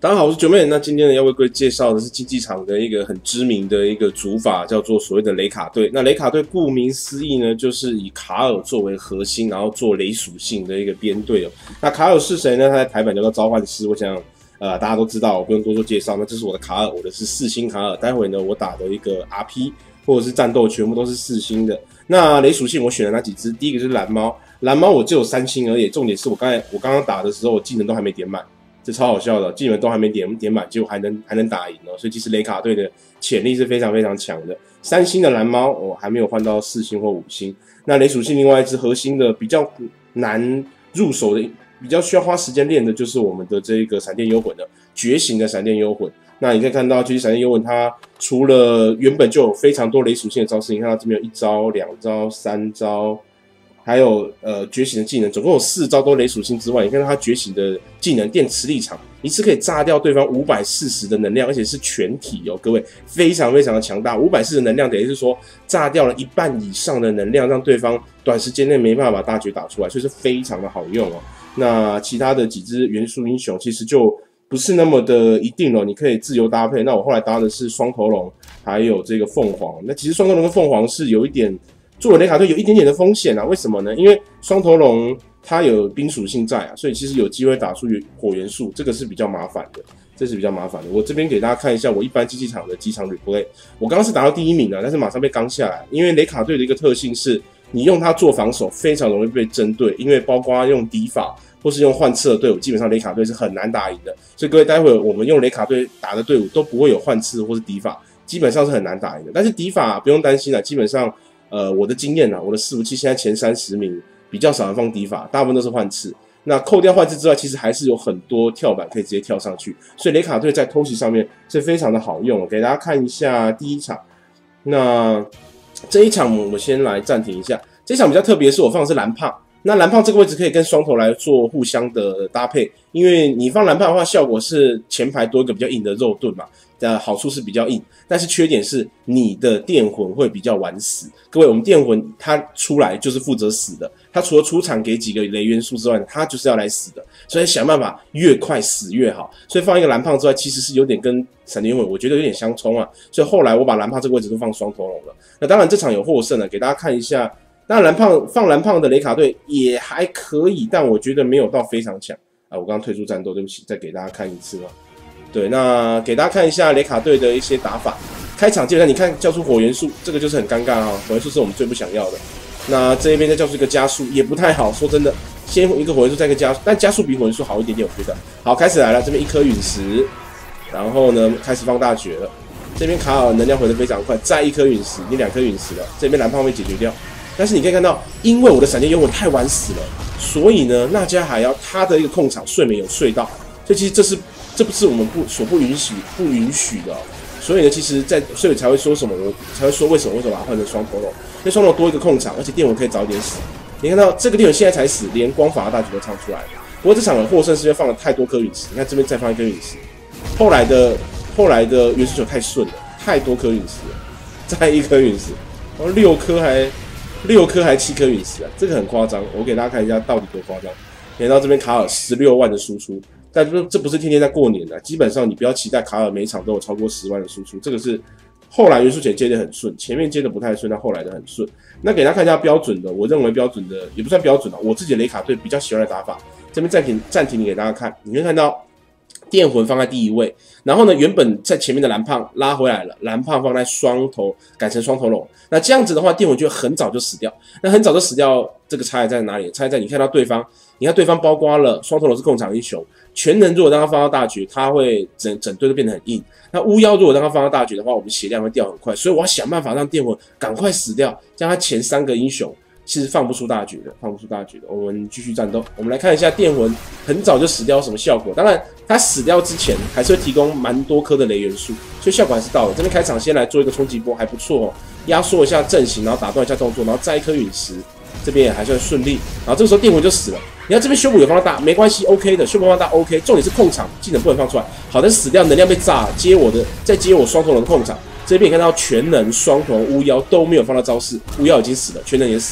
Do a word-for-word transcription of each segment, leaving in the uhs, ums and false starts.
大家好，我是九妹。那今天呢，要为各位介绍的是竞技场的一个很知名的一个组法，叫做所谓的雷卡队。那雷卡队顾名思义呢，就是以卡尔作为核心，然后做雷属性的一个编队哦。那卡尔是谁呢？他在台版叫做召唤师，我想呃大家都知道，我不用多做介绍。那这是我的卡尔，我的是四星卡尔。待会呢，我打的一个 R P 或者是战斗全部都是四星的。那雷属性我选了哪几只？第一个就是蓝猫，蓝猫我只有三星而已。重点是我刚才我刚刚打的时候，我技能都还没点满。这超好笑的，技能都还没点点满，结果还能还能打赢哦，所以其实雷卡队的潜力是非常非常强的。三星的蓝猫我、哦、还没有换到四星或五星。那雷属性另外一只核心的比较难入手的，比较需要花时间练的，就是我们的这个闪电幽魂的觉醒的闪电幽魂。那你可以看到，其实闪电幽魂它除了原本就有非常多雷属性的招式，你看到这边有一招、两招、三招。还有呃觉醒的技能，总共有四招都雷属性之外，你看到他觉醒的技能电磁力场，一次可以炸掉对方五百四十的能量，而且是全体哦，各位非常非常的强大。五百四十的能量等于是说炸掉了一半以上的能量，让对方短时间内没办法把大绝打出来，所以是非常的好用哦。那其他的几只元素英雄其实就不是那么的一定了，你可以自由搭配。那我后来搭的是双头龙，还有这个凤凰。那其实双头龙跟凤凰是有一点。做了雷卡队有一点点的风险啊，为什么呢？因为双头龙它有冰属性在啊，所以其实有机会打出火元素，这个是比较麻烦的，这是比较麻烦的。我这边给大家看一下我一般竞技场的几场 replay， 我刚刚是打到第一名啊，但是马上被刚下来，因为雷卡队的一个特性是，你用它做防守非常容易被针对，因为包括用敌法或是用换刺的队伍，基本上雷卡队是很难打赢的。所以各位待会我们用雷卡队打的队伍都不会有换刺或是敌法，基本上是很难打赢的。但是敌法不用担心啦，基本上。呃，我的经验啊，我的伺服器现在前三十名比较少人放敌法，大部分都是换刺。那扣掉换刺之外，其实还是有很多跳板可以直接跳上去，所以雷卡队在偷袭上面是非常的好用。给大家看一下第一场，那这一场我们先来暂停一下。这一场比较特别，是我放的是蓝胖。那蓝胖这个位置可以跟双头来做互相的搭配，因为你放蓝胖的话，效果是前排多一个比较硬的肉盾嘛。的好处是比较硬，但是缺点是你的电魂会比较晚死。各位，我们电魂它出来就是负责死的，它除了出场给几个雷元素之外，它就是要来死的，所以想办法越快死越好。所以放一个蓝胖之外，其实是有点跟闪电幽魂我觉得有点相冲啊。所以后来我把蓝胖这个位置都放双头龙了。那当然这场有获胜了，给大家看一下。当然蓝胖放蓝胖的雷卡队也还可以，但我觉得没有到非常强啊。我刚刚退出战斗，对不起，再给大家看一次啊。对，那给大家看一下雷卡队的一些打法。开场基本上你看叫出火元素，这个就是很尴尬啊、哦，火元素是我们最不想要的。那这一边再叫出一个加速，也不太好。说真的，先一个火元素再一个加速，但加速比火元素好一点点，我觉得。好，开始来了，这边一颗陨石，然后呢开始放大绝了。这边卡尔能量回得非常快，再一颗陨石，你两颗陨石了，这边蓝胖被解决掉。但是你可以看到，因为我的闪电幽魂太晚死了，所以呢纳加海妖他的一个控场睡眠有睡到，所以其实这是。这不是我们不所不允许不允许的、哦，所以呢，其实在所以才会说什么，我才会说为什么为什么把它换成双头龙，因为双头龙多一个控场，而且电魂可以早点死。你看到这个电魂现在才死，连光法大局都唱出来了。不过这场的获胜是因为放了太多颗陨石，你看这边再放一颗陨石，后来的后来的元素球太顺了，太多颗陨石了，再一颗陨石，然后六颗还六颗还七颗陨石啊，这个很夸张。我给大家看一下到底多夸张。看到这边卡尔十六万的输出。但这不是天天在过年的、啊，基本上你不要期待卡尔每一场都有超过十万的输出，这个是后来元素前接的很顺，前面接的不太顺，但后来的很顺。那给大家看一下标准的，我认为标准的也不算标准啊，我自己的雷卡队比较喜欢的打法，这边暂停暂停给大家看，你会看到电魂放在第一位，然后呢原本在前面的蓝胖拉回来了，蓝胖放在双头改成双头龙，那这样子的话电魂就很早就死掉，那很早就死掉，这个差异在哪里？差异在你看到对方，你看对方包括了双头龙是控场英雄。全能如果让他放到大绝，他会整整队都变得很硬。那巫妖如果让他放到大绝的话，我们血量会掉很快，所以我要想办法让电魂赶快死掉，这样他前三个英雄其实放不出大绝的，放不出大绝的。我们继续战斗，我们来看一下电魂很早就死掉有什么效果。当然，他死掉之前还是会提供蛮多颗的雷元素，所以效果还是到了。这边开场先来做一个冲击波，还不错哦，压缩一下阵型，然后打断一下动作，然后再一颗陨石。这边也还算顺利，然后这个时候电魂就死了。你看这边修补有放到大，没关系 ，OK 的，修补放到大 OK。重点是控场技能不能放出来，好的死掉，能量被炸，接我的，再接我双头龙的控场。这边也看到全能、双头、巫妖都没有放到招式，巫妖已经死了，全能也死了。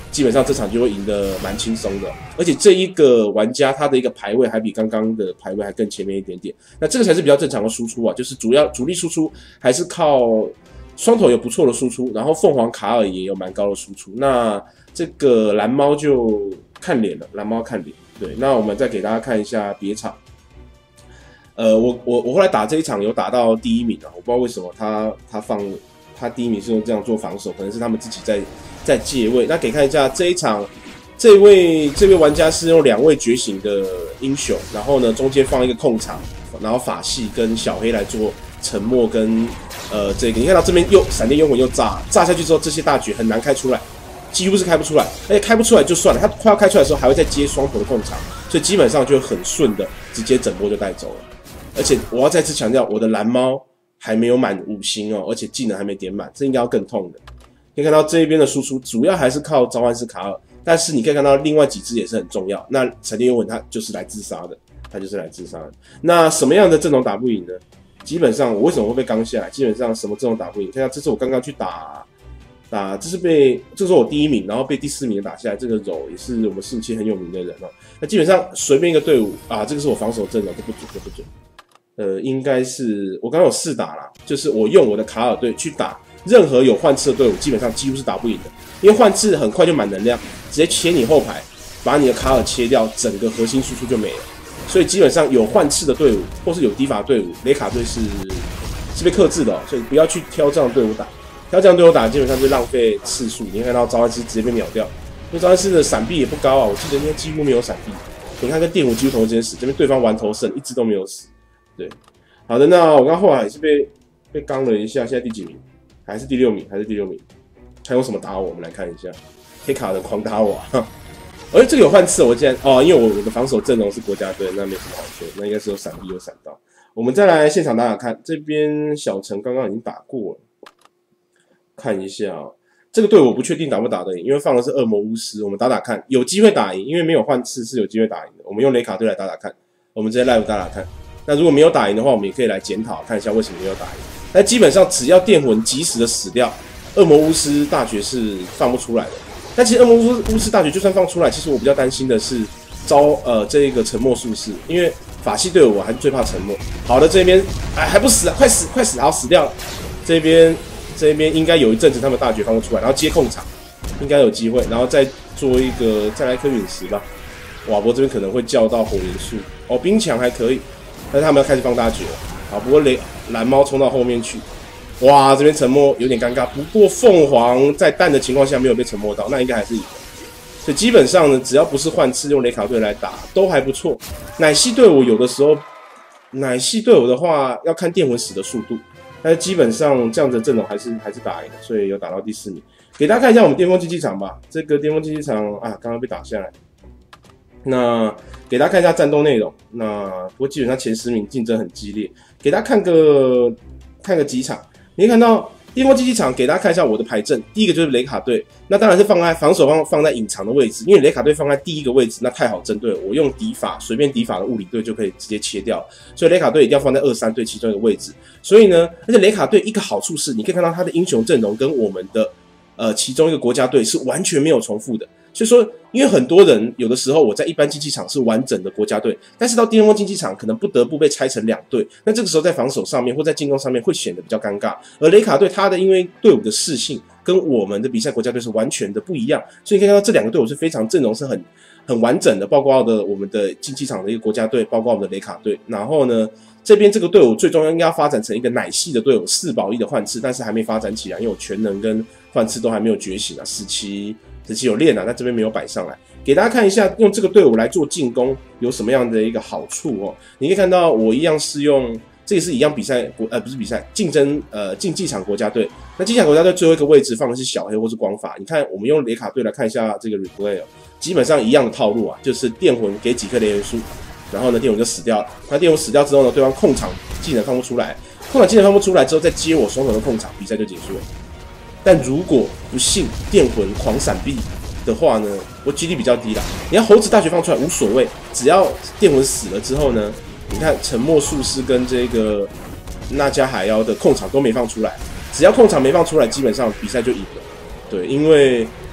基本上这场就会赢得蛮轻松的。而且这一个玩家他的一个排位还比刚刚的排位还更前面一点点，那这个才是比较正常的输出啊，就是主要主力输出还是靠双头有不错的输出，然后凤凰卡尔也有蛮高的输出，那这个蓝猫就看脸了，蓝猫看脸。对，那我们再给大家看一下别场。呃，我我我后来打这一场有打到第一名啊，我不知道为什么他他放他第一名是用这样做防守，可能是他们自己在在借位。那给看一下这一场，这位这位玩家是用两位觉醒的英雄，然后呢中间放一个控场，然后法系跟小黑来做沉默跟呃这个，你看到这边又闪电幽魂又炸炸下去之后，这些大绝很难开出来。几乎是开不出来，而且开不出来就算了，他快要开出来的时候还会再接双头的控场，所以基本上就很顺的直接整波就带走了。而且我要再次强调，我的蓝猫还没有满五星哦，而且技能还没点满，这应该要更痛的。可以看到这边的输出主要还是靠召唤师卡尔，但是你可以看到另外几只也是很重要。那闪电幽魂它就是来自杀的，它就是来自杀的。那什么样的阵容打不赢呢？基本上我为什么会被刚下来？基本上什么阵容打不赢？看到这是我刚刚去打。打这是被，这是我第一名，然后被第四名打下来。这个柔也是我们四五七很有名的人哦。那基本上随便一个队伍啊，这个是我防守阵容，这不准，这不准。呃，应该是我刚刚有试打啦，就是我用我的卡尔队去打任何有换刺的队伍，基本上几乎是打不赢的，因为换刺很快就满能量，直接切你后排，把你的卡尔切掉，整个核心输出就没了。所以基本上有换刺的队伍，或是有低法队伍，雷卡队是是被克制的哦，所以不要去挑这样的队伍打。要这样对我打，基本上就浪费次数。你看到召唤师直接被秒掉，因为召唤师的闪避也不高啊，我记得应该几乎没有闪避。你看跟电弧几乎同时间死，这边对方玩头胜，一只都没有死。对，好的，那我刚后来也是被被刚了一下，现在第几名？还是第六名？还是第六名？他用什么打我？我们来看一下，黑卡的狂打我、啊。而这个有换刺，我竟然哦，因为我我的防守阵容是国家队，那没什么好说，那应该是有闪避有闪到。我们再来现场打打看，这边小陈刚刚已经打过了。看一下哦，这个队我不确定打不打得赢，因为放的是恶魔巫师，我们打打看，有机会打赢，因为没有换刺是有机会打赢的。我们用雷卡队来打打看，我们直接 live 打打看。那如果没有打赢的话，我们也可以来检讨看一下为什么没有打赢。但基本上只要电魂及时的死掉，恶魔巫师大绝是放不出来的。但其实恶魔巫师大绝就算放出来，其实我比较担心的是招呃这一个沉默术士，因为法系队伍我还是最怕沉默。好的，这边哎还不死啊，快死快死，好死掉了，这边。这边应该有一阵子他们大绝放不出来，然后接控场，应该有机会，然后再做一个再来一颗陨石吧。瓦博这边可能会叫到火元素哦，冰墙还可以，但是他们要开始放大绝了。好，不过雷蓝猫冲到后面去，哇，这边沉默有点尴尬。不过凤凰在蛋的情况下没有被沉默到，那应该还是赢的。所以基本上呢，只要不是换刺用雷卡队来打，都还不错。奶系队伍有的时候，奶系队伍的话要看电魂死的速度。但是基本上这样的阵容还是还是打赢的，所以有打到第四名。给大家看一下我们巅峰竞技场吧，这个巅峰竞技场啊，刚刚被打下来。那给大家看一下战斗内容，那不过基本上前十名竞争很激烈。给大家看个看个几场，你可以看到巅峰竞技场，给大家看一下我的排阵。第一个就是雷卡队，那当然是放在防守方放在隐藏的位置，因为雷卡队放在第一个位置，那太好针对了。我用敌法随便敌法的物理队就可以直接切掉，所以雷卡队一定要放在二三队其中一个位置。所以呢，而且雷卡队一个好处是，你可以看到他的英雄阵容跟我们的呃其中一个国家队是完全没有重复的。所以说，因为很多人有的时候我在一般竞技场是完整的国家队，但是到巅峰竞技场可能不得不被拆成两队，那这个时候在防守上面或在进攻上面会显得比较尴尬。而雷卡队他的因为队伍的适性跟我们的比赛国家队是完全的不一样，所以你可以看到这两个队伍是非常阵容是很很完整的，包括的我们的竞技场的一个国家队，包括我们的雷卡队。然后呢，这边这个队伍最终应该要发展成一个奶系的队伍，四保一的换刺，但是还没发展起来，因为我全能跟换刺都还没有觉醒啊，十七。十七有练啊，但这边没有摆上来，给大家看一下用这个队伍来做进攻有什么样的一个好处哦。你可以看到我一样是用，这也是一样比赛国呃不是比赛竞争呃竞技场国家队。那竞技场国家队最后一个位置放的是小黑或是光法。你看我们用雷卡队来看一下这个 replay 哦，基本上一样的套路啊，就是电魂给几颗雷元素，然后呢电魂就死掉了。那电魂死掉之后呢，对方控场技能放不出来，控场技能放不出来之后再接我双手的控场，比赛就结束了。但如果不幸电魂狂闪避的话呢，我几率比较低啦。你要猴子大绝放出来无所谓，只要电魂死了之后呢，你看沉默术士跟这个那加海妖的控场都没放出来，只要控场没放出来，基本上比赛就赢了。对，因为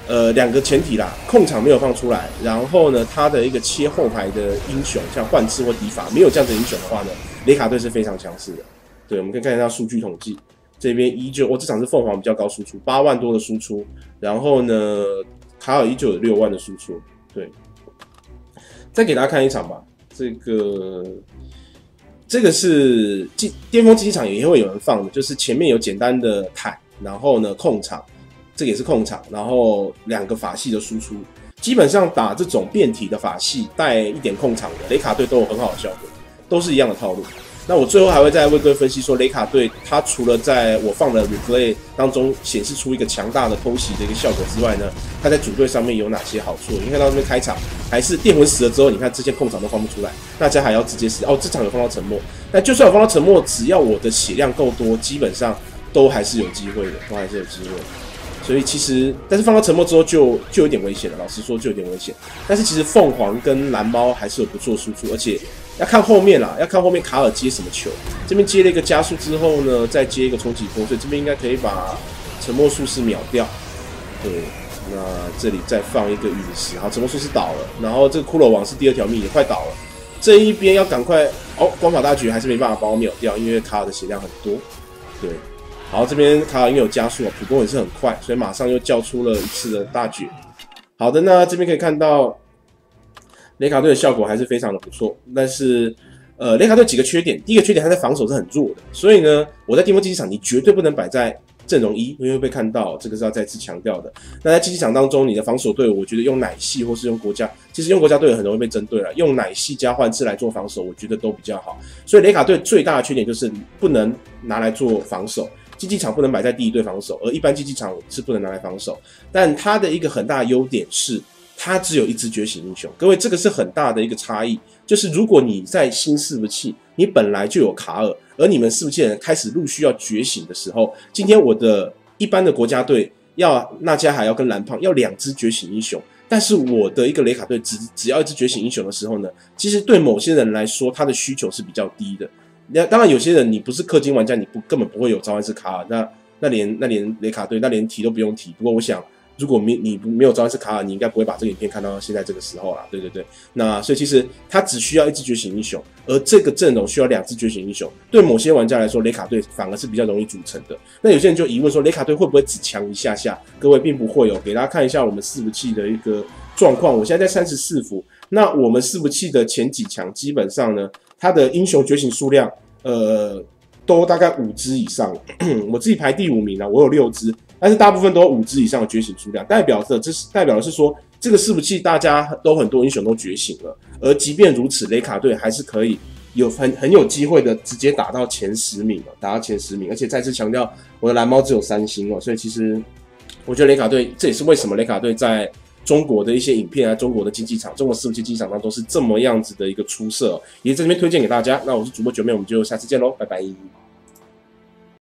呃，两个前提啦，控场没有放出来，然后呢，他的一个切后排的英雄，像幻翅或迪法，没有这样的英雄的话呢，雷卡队是非常强势的。对，我们可以看一下数据统计，这边依旧，哦，这场是凤凰比较高输出，八万多的输出，然后呢，卡尔依旧有六万的输出。对，再给大家看一场吧，这个。这个是巅峰竞技场也会有人放的，就是前面有简单的坦，然后呢控场，这个也是控场，然后两个法系的输出，基本上打这种变体的法系带一点控场的雷卡队都有很好的效果，都是一样的套路。那我最后还会再为各位分析说，雷卡队他除了在我放的 replay 当中显示出一个强大的偷袭的一个效果之外呢，他在组队上面有哪些好处？你看到这边开场还是电魂死了之后，你看这些控场都放不出来，大家还要直接死哦。这场有放到沉默，那就算有放到沉默，只要我的血量够多，基本上都还是有机会的，都还是有机会。所以其实，但是放到沉默之后就就有点危险了。老实说，就有点危险。但是其实凤凰跟蓝猫还是有不错输出，而且要看后面啦，要看后面卡尔接什么球。这边接了一个加速之后呢，再接一个冲击波，所以这边应该可以把沉默术士秒掉。对，那这里再放一个陨石，好，沉默术士倒了，然后这个骷髅王是第二条命也快倒了。这一边要赶快哦，光法大局还是没办法把我秒掉，因为卡尔的血量很多。对。好，这边卡尔因为有加速，普攻也是很快，所以马上又叫出了一次的大绝。好的，那这边可以看到雷卡队的效果还是非常的不错，但是呃，雷卡队几个缺点，第一个缺点他在防守是很弱的，所以呢，我在巅峰竞技场你绝对不能摆在阵容一，因为会被看到，这个是要再次强调的。那在竞技场当中，你的防守队，我觉得用奶系或是用国家，其实用国家队很容易被针对了，用奶系加幻翅来做防守，我觉得都比较好。所以雷卡队最大的缺点就是不能拿来做防守。竞技场不能摆在第一队防守，而一般竞技场是不能拿来防守。但它的一个很大的优点是，它只有一支觉醒英雄。各位，这个是很大的一个差异。就是如果你在新伺服器，你本来就有卡尔，而你们伺服器的人开始陆续要觉醒的时候，今天我的一般的国家队要纳加还要跟蓝胖要两支觉醒英雄，但是我的一个雷卡队只只要一支觉醒英雄的时候呢，其实对某些人来说，他的需求是比较低的。那当然，有些人你不是氪金玩家，你不根本不会有召唤师卡尔，那那连那连雷卡队那连提都不用提。不过我想，如果没你没有召唤师卡尔，你应该不会把这个影片看到现在这个时候啦。对对对，那所以其实他只需要一支觉醒英雄，而这个阵容需要两支觉醒英雄。对某些玩家来说，雷卡队反而是比较容易组成的。那有些人就疑问说，雷卡队会不会只强一下下？各位并不会哦。给大家看一下我们伺服器的一个状况，我现在在三十四伏。那我们伺服器的前几强基本上呢，它的英雄觉醒数量，呃，都大概五只以上。我自己排第五名啊，我有六只，但是大部分都有五只以上的觉醒数量，代表的这是代表的是说，这个伺服器大家都很多英雄都觉醒了，而即便如此，雷卡队还是可以有很很有机会的直接打到前十名哦，打到前十名，而且再次强调，我的蓝猫只有三星哦，所以其实我觉得雷卡队，这也是为什么雷卡队在中国的一些影片啊，中国的竞技场，中国伺服器竞技场当中是这么样子的一个出色哦，也在这边推荐给大家。那我是主播九妹，我们就下次见喽，拜拜。